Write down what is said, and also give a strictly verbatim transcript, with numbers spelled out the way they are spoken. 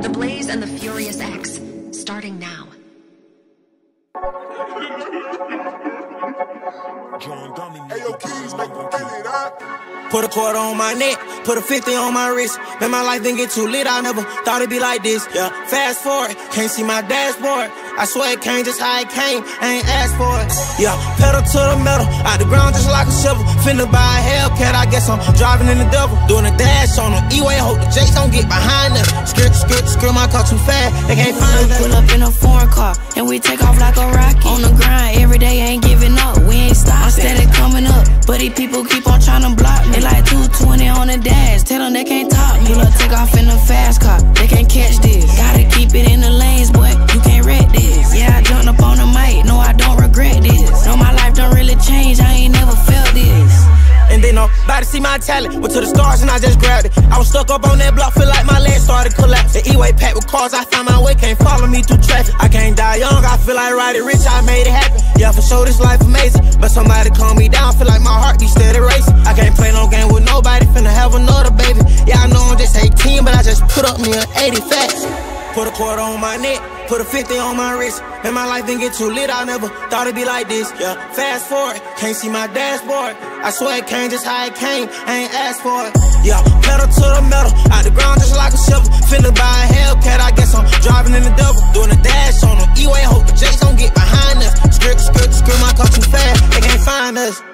The Blaze and the Furious X, starting now. Put a quarter on my neck, put a fifty on my wrist. Man, my life didn't get too lit, I never thought it'd be like this. Yeah, fast forward, can't see my dashboard. I swear it came just how it came, I ain't asked for it. Yeah, pedal to the metal, out the ground just like a shovel. Finna buy a Hellcat, I guess I'm driving in the devil. Doing a dash on the E-way, hope the Jakes don't get behind us. Skirt, skirt, skirt, my car too fast, they can't find us. Pull up in a foreign car, and we take off like a rocket. On the grind, every day ain't giving up, we ain't stopping. I'm steady coming up, but these people keep on trying to block me. They like two twenty on the dash, tell them they can't top me. Pull up, take off in a fast car, they can't catch this. Gotta keep it in the lanes, boy, you can't wreck this. Yeah, I jumped up on the mic, no, I don't regret this. No, my life don't really change, I ain't never felt this. And they nobody see my talent, went to the stars and I just grabbed it. I was stuck up on that block, feel like my legs started collapse. The E-way packed with cars, I found my way, can't follow me through traffic. I can't die young, I feel like riding rich, I made it happen. Yeah, for sure this life amazing, but somebody calm me down, feel like my heart be steady racing. I can't play no game with nobody, finna have another baby. Yeah, I know I'm just eighteen, but I just put up me an eighty facts. Put a quarter on my neck, put a fifty on my wrist. Man, my life didn't get too lit, I never thought it'd be like this. Yeah, fast forward, can't see my dashboard. I swear it came just how it came, I ain't asked for it. Yeah, pedal to the metal, out the ground just like a shovel. Finna buy a Hellcat, I guess I'm driving in the devil. Doing a dash on the E-way, hope the Jakes don't get behind us. Skirt, skirt, skirt, my car too fast, they can't find us.